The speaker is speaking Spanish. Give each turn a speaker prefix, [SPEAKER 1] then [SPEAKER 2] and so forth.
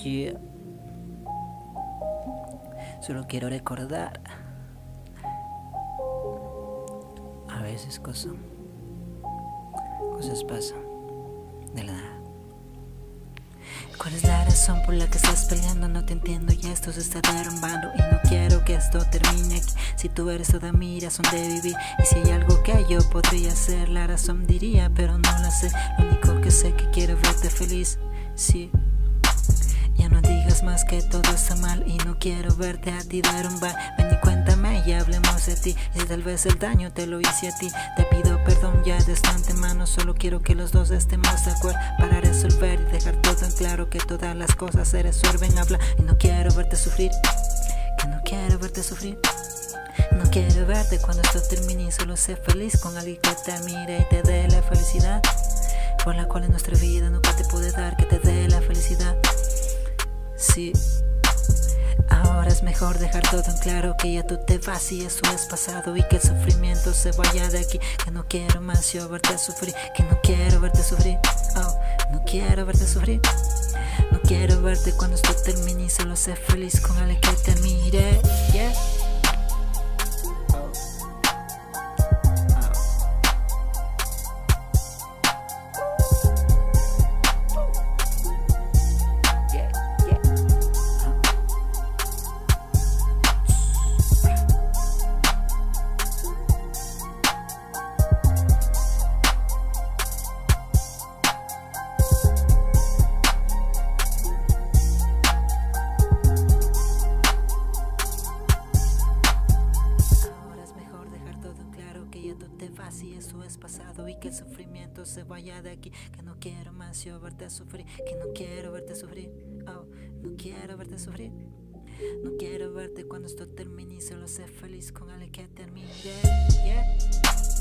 [SPEAKER 1] Yeah. Solo quiero recordar. A veces cosas pasan de la nada. ¿Cuál es la razón por la que estás peleando? No te entiendo y esto se está derrumbando. Y no quiero que esto termine aquí. Si tú eres toda mi razón de vivir, y si hay algo que yo podría ser, la razón diría, pero no la sé. Lo único que sé que quiero verte feliz. Sí. Ya no digas más que todo está mal y no quiero verte a ti derrumbar. Ven y cuéntame y hablemos de ti. Y si tal vez el daño te lo hice a ti, te pido perdón ya desde antemano. Solo quiero que los dos estemos de acuerdo para resolver y dejar todo en claro, que todas las cosas se resuelven. Habla y no quiero verte sufrir, que no quiero verte sufrir. No quiero verte cuando esto termine y solo sé feliz con alguien que te mire y te dé la felicidad por la cual en nuestra vida nunca te pude dar, que te dé la felicidad. Sí, ahora es mejor dejar todo en claro, que ya tú te vas y eso es pasado, y que el sufrimiento se vaya de aquí, que no quiero más yo verte sufrir, que no quiero verte sufrir. Oh, no quiero verte sufrir. No quiero verte cuando esto termine y solo sé feliz con alguien que te mire. Yeah. Si eso es pasado y que el sufrimiento se vaya de aquí, que no quiero más yo verte sufrir, que no quiero verte sufrir. Oh, no quiero verte sufrir. No quiero verte cuando esto termine y solo sé feliz con alguien que te mire. Yeah.